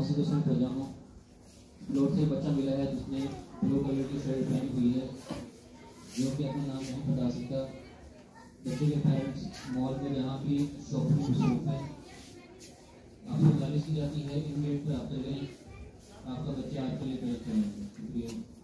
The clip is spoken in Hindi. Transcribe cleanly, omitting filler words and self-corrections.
से दोस्तों पजामा फ्लोर से बच्चा मिला है जिसने ब्लू कलर की शर्ट पहनी हुई है, जो कि अपना नाम नहीं बता सकता। बच्चे के पेरेंट्स मॉल में जहाँ भी शॉपिंग मसरूफ है, आपको गुजारिश की जाती है इन गेट पर आप चलें, आपका बच्चा आपके लिए करेक्ट है। शुक्रिया।